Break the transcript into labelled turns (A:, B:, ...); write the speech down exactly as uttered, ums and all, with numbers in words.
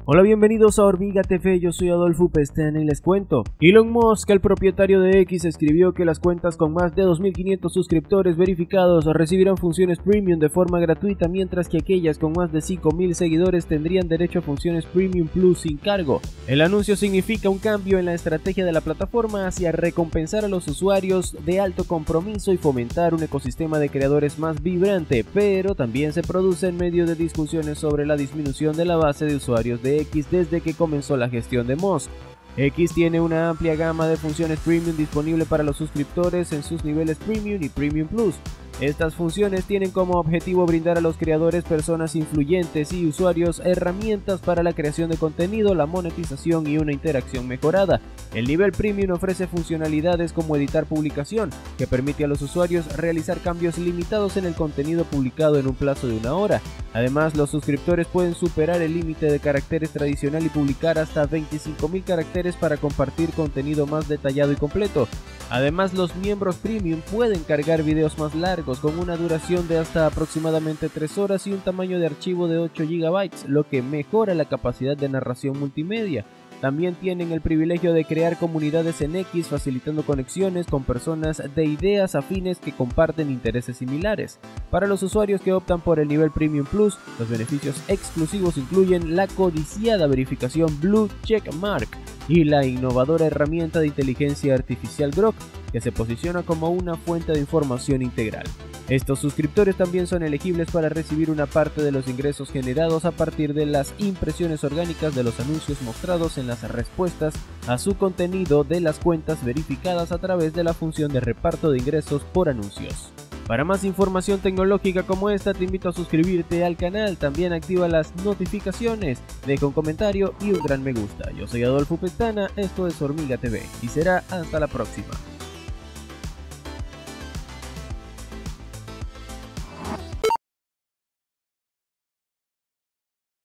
A: Hola, bienvenidos a Hormiga T V, yo soy Adolfo Pestana y les cuento. Elon Musk, el propietario de X, escribió que las cuentas con más de dos mil quinientos suscriptores verificados recibirán funciones premium de forma gratuita, mientras que aquellas con más de cinco mil seguidores tendrían derecho a funciones Premium Plus sin cargo. El anuncio significa un cambio en la estrategia de la plataforma hacia recompensar a los usuarios de alto compromiso y fomentar un ecosistema de creadores más vibrante, pero también se produce en medio de discusiones sobre la disminución de la base de usuarios de X desde que comenzó la gestión de Musk. X tiene una amplia gama de funciones premium disponible para los suscriptores en sus niveles Premium y Premium Plus. Estas funciones tienen como objetivo brindar a los creadores, personas influyentes y usuarios herramientas para la creación de contenido, la monetización y una interacción mejorada. El nivel Premium ofrece funcionalidades como editar publicación, que permite a los usuarios realizar cambios limitados en el contenido publicado en un plazo de una hora. Además, los suscriptores pueden superar el límite de caracteres tradicional y publicar hasta veinticinco mil caracteres para compartir contenido más detallado y completo. Además, los miembros Premium pueden cargar videos más largos con una duración de hasta aproximadamente tres horas y un tamaño de archivo de ocho gigabytes, lo que mejora la capacidad de narración multimedia. También tienen el privilegio de crear comunidades en X, facilitando conexiones con personas de ideas afines que comparten intereses similares. Para los usuarios que optan por el nivel Premium Plus, los beneficios exclusivos incluyen la codiciada verificación Blue Check Mark y la innovadora herramienta de inteligencia artificial Grok, que se posiciona como una fuente de información integral. Estos suscriptores también son elegibles para recibir una parte de los ingresos generados a partir de las impresiones orgánicas de los anuncios mostrados en las respuestas a su contenido de las cuentas verificadas a través de la función de reparto de ingresos por anuncios. Para más información tecnológica como esta, te invito a suscribirte al canal, también activa las notificaciones, deja un comentario y un gran me gusta. Yo soy Adolfo Pestana, esto es Hormiga T V y será hasta la próxima.